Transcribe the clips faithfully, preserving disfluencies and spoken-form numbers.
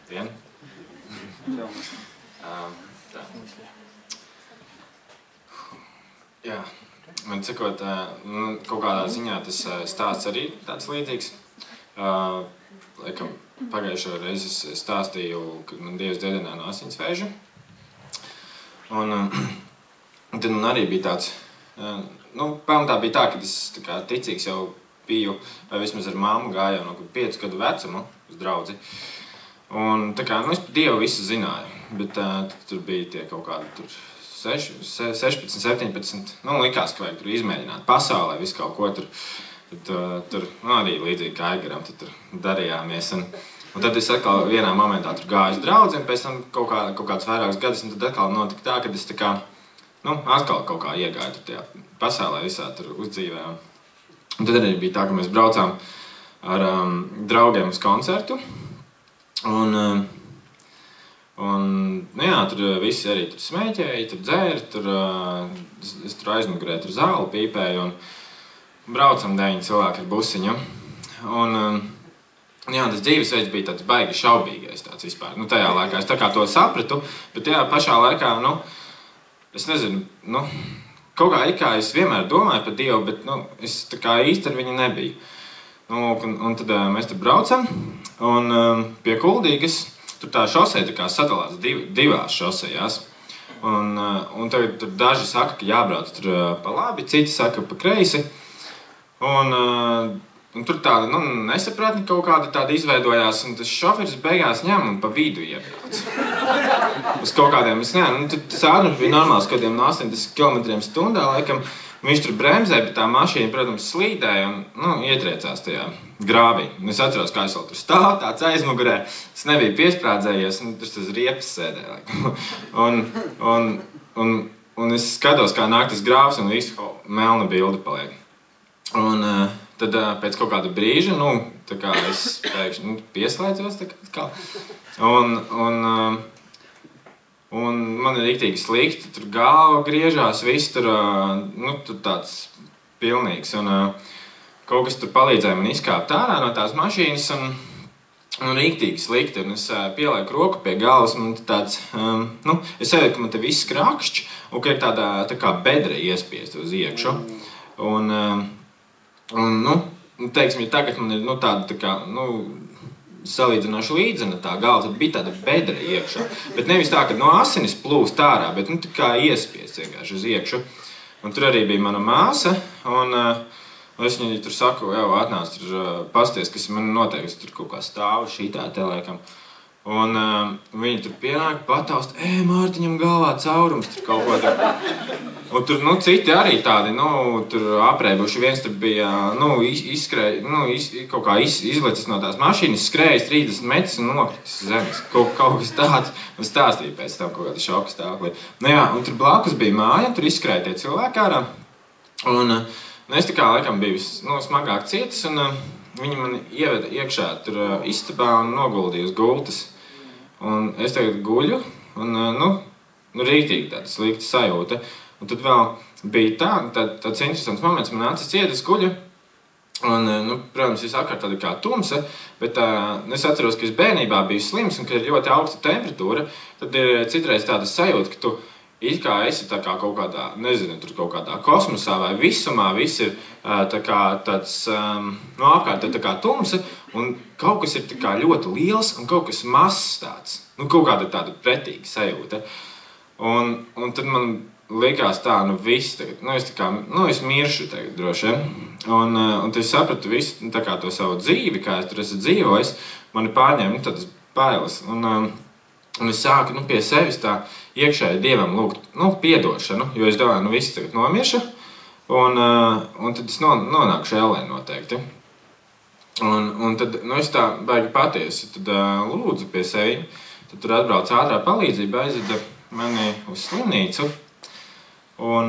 Vien? Tā. Jā, man sakot, kaut kādā ziņā tas stāsts arī tāds līdzīgs. Laikam, pagājušo reizi es stāstīju, ka man Dievs dziedināja no asinsvēža. Un tad man arī bija tāds, nu, pamatā bija tā, ka es tā kā ticīgs jau biju, vai vismaz ar mammu gāju no piecu gadu vecumu uz draudzi. Un tā kā, nu, es par Dievu visu zināju, bet uh, tur bija tie kaut kādi tur sešpadsmit, septiņpadsmit, nu, likās, ka vajag tur izmēģināt pasaulē, visu kaut ko tur, tad, uh, tur, nu, arī līdzīgi kā Aigaram, tad tur darījāmies. Un, un tad es atkal vienā momentā tur gāju uz draudzi, un pēc tam kaut, kā, kaut kāds vairākus gadus, un tad atkal notika tā, kad es tā kā, nu, atkal kaut kā iegāju tur tajā pasaulē visā tur uzdzīvē. Un tad arī bija tā, ka mēs braucām ar um, draugiem uz koncertu. Un, un, nu jā, tur visi arī tur smēķēja, tur dzēra, tur, es tur aizmugurē tur zāli pīpēju un braucam deviņi cilvēki ar busiņu. Un, jā, tas dzīvesveids bija tāds baigi šaubīgais tāds vispār. Nu, tajā laikā es tā kā to sapratu, bet tajā pašā laikā, nu, es nezinu, nu, kaut kā ikā es vienmēr domāju par Dievu, bet, nu, es tā kā īsti ar viņu nebiju. Nu, un, un tad uh, mēs tur braucam, un um, pie Kuldīgas tur tā šoseja tā kā sadalās div, divās šosejās. Un, uh, un tagad tur daži saka, ka jābrauc tur uh, pa labi, citi saka pa kreisi. Un, uh, un tur tāda, nu, nesapratni kaut kāda tāda izveidojās, un tas šoferis beigās ņem un pa vidu iebrauc. Uz kaut kādiem, es neņem, nu, tas ātrums bija normāls, kādiem no astoņdesmit kilometriem stundā, laikam. Viņš tur bremzēja, bet tā mašīna, protams, slīdēja un, nu, ietriecās tajā grāvī. Es atceros, kā es vēl tur stāvu, tāds aizmugurē. Es nebiju piesprādzējies, un tur tas riepas sēdēja. un, un, un, un es skatos, kā nāk tas grāvs, un visu oh, melna bilde paliek. Un uh, tad uh, pēc kaut kāda brīža, nu, tā kā es pēkšņi nu, pieslēdzos, tā kā. Un, un, uh, Un man ir riktīgi slikti, tur galva griežās, viss tur, nu, tur tāds pilnīgs. Un kaut kas tur palīdzēja man izkāpt ārā no tās mašīnas un, un riktīgi slikti. Un es pielieku roku pie galvas un tāds, um, nu, es sajūtu, ka man te viss krakšķi un ka ir tādā tā kā bedre iespiest uz iekšu. Un, un nu, teiksim, ja tagad man ir, nu, tāda tā kā, nu, salīdzinoši līdzena tā galva, tad bija tāda bedra iekšā. Bet nevis tā, ka no asinis plūst ārā, bet nu tā kā iespiest vienkārši uz iekšu. Un tur arī bija mana māsa, un uh, es viņai tur saku, jau atnāc tur uh, pasties, kas man noteikti tur kaut kā stāv šitā te laikam. Un uh, viņi tur pienāk, pataust, ē, Mārtiņam galvā caurums, tur kaut ko tur. Un tur, nu, citi arī tādi, nu, tur aprēbuši, viens tur bija, nu, izskrēja, nu, iz, kaut kā iz, izlecis no tās mašīnas, skrējis trīsdesmit metrus un nokritis uz zemes. Kaut, kaut kas tāds, un stāstīja pēc tam kaut kāda šoka stāvoklī. Nu jā, un tur blakus bija māja, tur izskrēja tie cilvēki ārā. Un, nu, es tā kā laikam biju, nu, smagāk cietis, un uh, viņi man ieveda iekšā tur uh, istabā un noguldīja uz gultas. Un es tagad guļu, un, uh, nu, nu, rītīgi tāda slikta sajūta. Un tad vēl bija tā, tā, tāds interesants moments, man nāca ciet, es guļu, un, nu, protams, es apkārt tāda kā tumsa, bet uh, es atceros, ka es bērnībā biju slims un ka ir ļoti augsta temperatūra, tad ir citreiz tāda sajūta, ka tu it kā esi tā kā kaut kādā, nezinu, tur kaut kādā kosmosā vai visumā, viss ir uh, tā kā tāds, um, no apkārt tā kā tumsa, un kaut kas ir tā kā ļoti liels un kaut kas mazs tāds, nu, kaut kāda tāda pretīga sajūta. Un, un tad man likās tā, nu viss tagad, nu es tā kā, nu es miršu tagad droši, ja? Un, un tad es sapratu visu, tā kā to savu dzīvi, kā es tur esmu dzīvojis, mani pārņēma, nu, tādas bailes. Un, un es sāku, nu, pie sevis tā iekšēji Dievam lūgt, nu, piedošanu, jo es domāju, nu viss tagad nomiršu, un, un tad es nonākušu ellē noteikti. Un, un tad, nu, es tā baigi patiesi, tad lūdzu pie sevi, tad tur atbrauc ātrā palīdzība, aizveda mani uz slimnīcu. Un,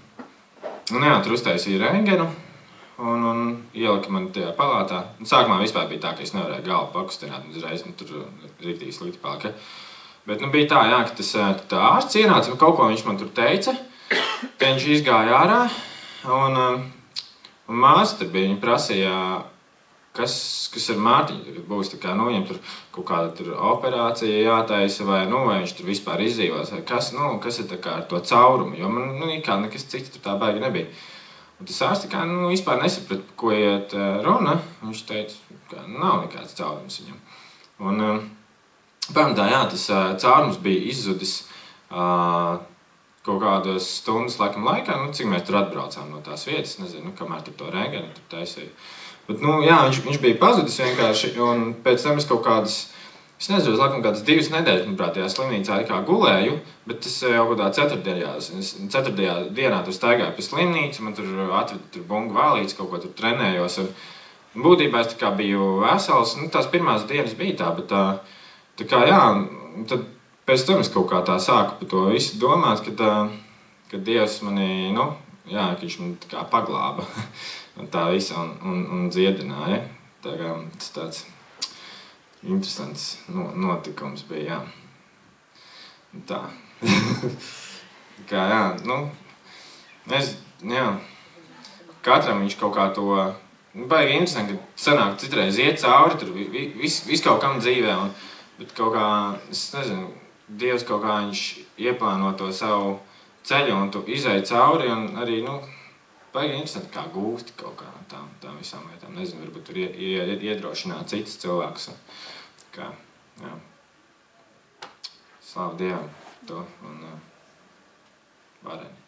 un jā, tur uztaisīja rentgenu un, un ielika mani tajā palātā. Sākumā vispār bija tā, ka es nevarēju galvu pakustināt, un uzreiz nu, tur riktīgi slikti palika. Bet nu, bija tā, jā, ka tas tā ārsts ienāca, kaut ko viņš man tur teica, ka viņš izgāja ārā, un, un māsa tur bija, viņa prasīja, kas, kas ar Mārtiņu tagad būs, tā kā, nu, viņam tur kaut kāda tur operācija jātaisa, vai, nu, vai viņš tur vispār izdzīvos, vai kas, nu, kas ir tā kā ar to caurumu, jo man, nu, kā nekas cits tur tā baigi nebija. Un tas ārsts tā kā, nu, vispār nesaprat, ko iet runa, viņš teica, ka nav nekāds caurums viņam. Un, pamatā, jā, tas caurums bija izzudis uh, kaut kādas stundas laikam laikā, nu, cik mēs tur atbraucām no tās vietas, nezinu, nu, kamēr tur to rēgeni tur taisīja. Bet, nu, jā, viņš, viņš bija pazudis vienkārši, un pēc tam es kaut kādas, es nezinu, laikam kādas divas nedēļas, manuprāt, tajā slimnīcā kā gulēju, bet es jau kādā ceturtdienā, ceturtdienā dienā tur staigāju pie slimnīcu, man tur atveda tur bungu vālītes, kaut ko tur trenējos, un būtībā es tā kā biju vesels, nu, tās pirmās dienas bija tā, bet tā, tā kā, jā, tad pēc tam es kaut kā tā sāku par to visu domāt, kad, kad Dievs mani, nu, jā, ka viņš man tā kā paglāba un tā visa un, un, un dziedināja. Tā kā tas tāds interesants notikums bija, jā. Tā. Kā, jā, nu, es, jā, katram viņš kaut kā to, nu, baigi interesanti, ka sanāk citreiz iet cauri, tur viss vis kaut kam dzīvē, un, bet kaut kā, es nezinu, Dievs kaut kā viņš ieplāno to savu ceļu, un tu izēji cauri, un arī, nu, baigi interesanti, kā gūsti kaut kā no tām, tām visām lietām. Nezinu, varbūt tur iedrošināt citus cilvēkus. Kā, jā. Slavu Dievam to un uh, vareni.